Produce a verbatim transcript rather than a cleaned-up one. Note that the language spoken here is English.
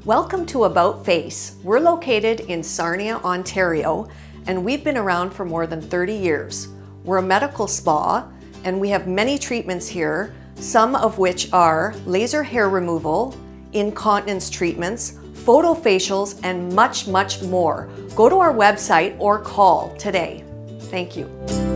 Welcome to About Face. We're located in Sarnia, Ontario, and we've been around for more than thirty years. We're a medical spa, and we have many treatments here, some of which are laser hair removal, incontinence treatments, photofacials, and much, much more. Go to our website or call today. Thank you.